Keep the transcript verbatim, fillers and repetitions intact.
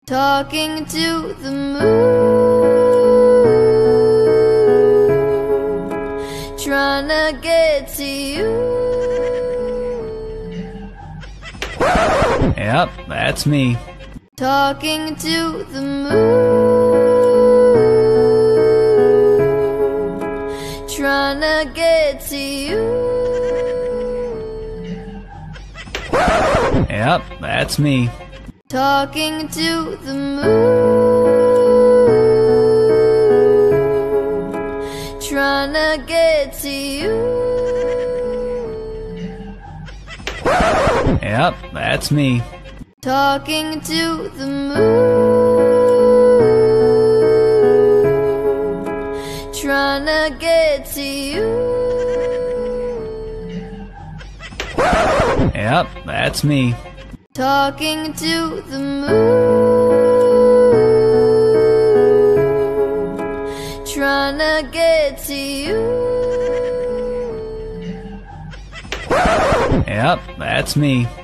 Talking to the moon, trying to get to you. Yep, that's me. Talking to the moon, trying to get to you. Yep, that's me. Talking to the moon, trying to get to you. Yep, that's me. Talking to the moon, trying to get to you. Yep, that's me. Talking to the moon, trying to get to you. Yep, that's me.